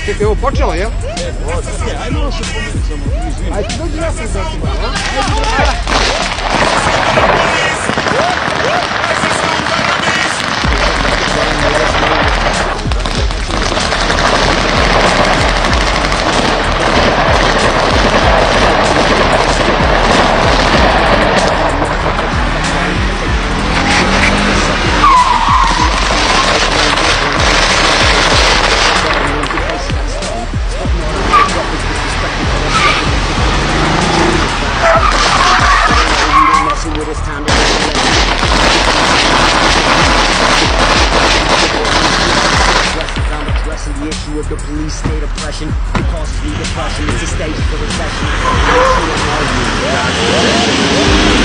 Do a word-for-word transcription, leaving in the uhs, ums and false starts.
Čekaj, ovo počelo, jel? Ajde malo se pomeni samo, izvini. Ajde, dođi ja sam zato malo. Of the police state oppression, it causes me depression. It's a stage for recession.